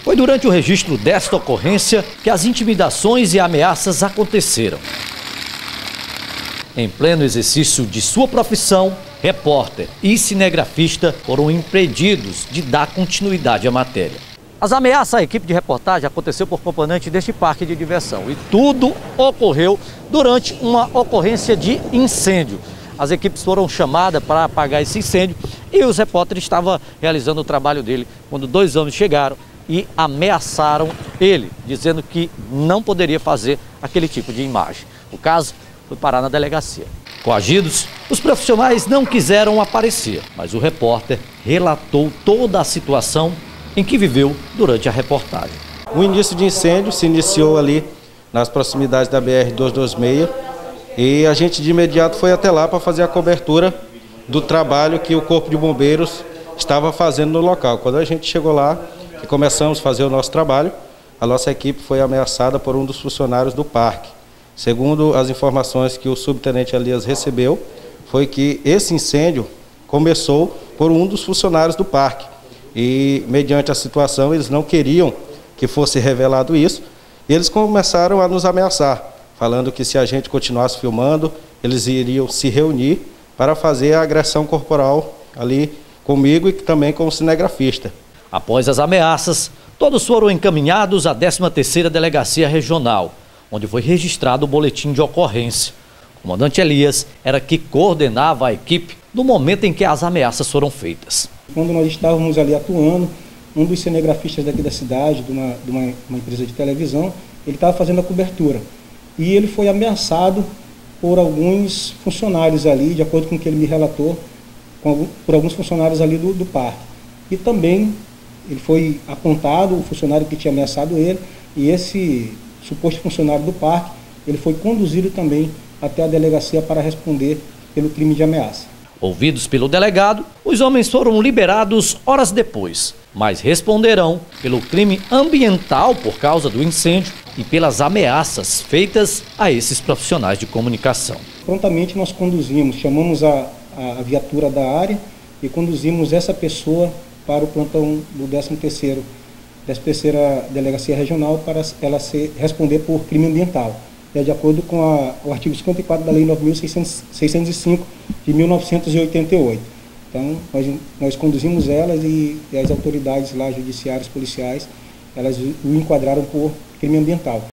Foi durante o registro desta ocorrência que as intimidações e ameaças aconteceram. Em pleno exercício de sua profissão, repórter e cinegrafista foram impedidos de dar continuidade à matéria. As ameaças à equipe de reportagem aconteceu por componente deste parque de diversão e tudo ocorreu durante uma ocorrência de incêndio. As equipes foram chamadas para apagar esse incêndio e os repórteres estavam realizando o trabalho dele quando dois homens chegaram e ameaçaram ele, dizendo que não poderia fazer aquele tipo de imagem. O caso foi parar na delegacia. Coagidos, os profissionais não quiseram aparecer, mas o repórter relatou toda a situação em que viveu durante a reportagem. O início de incêndio se iniciou ali nas proximidades da BR-226 e a gente de imediato foi até lá para fazer a cobertura do trabalho que o Corpo de Bombeiros estava fazendo no local. Quando a gente chegou lá e começamos a fazer o nosso trabalho, a nossa equipe foi ameaçada por um dos funcionários do parque. Segundo as informações que o subtenente Elias recebeu, foi que esse incêndio começou por um dos funcionários do parque. E, mediante a situação, eles não queriam que fosse revelado isso. E eles começaram a nos ameaçar, falando que se a gente continuasse filmando, eles iriam se reunir para fazer a agressão corporal ali comigo e também com o cinegrafista. Após as ameaças, todos foram encaminhados à 13ª Delegacia Regional, onde foi registrado o boletim de ocorrência. O comandante Elias era que coordenava a equipe no momento em que as ameaças foram feitas. Quando nós estávamos ali atuando, um dos cinegrafistas daqui da cidade, de uma empresa de televisão, ele estava fazendo a cobertura. E ele foi ameaçado por alguns funcionários ali, de acordo com o que ele me relatou, por alguns funcionários ali do parque. E também ele foi apontado, o funcionário que tinha ameaçado ele, e esse suposto funcionário do parque, ele foi conduzido também até a delegacia para responder pelo crime de ameaça. Ouvidos pelo delegado, os homens foram liberados horas depois, mas responderão pelo crime ambiental por causa do incêndio e pelas ameaças feitas a esses profissionais de comunicação. Prontamente nós chamamos a viatura da área e conduzimos essa pessoa para o plantão do 13ª Delegacia Regional para ela responder por crime ambiental. É de acordo com o artigo 54 da Lei 9.605 de 1988. Então, nós conduzimos elas e as autoridades lá, judiciárias, policiais, elas o enquadraram por crime ambiental.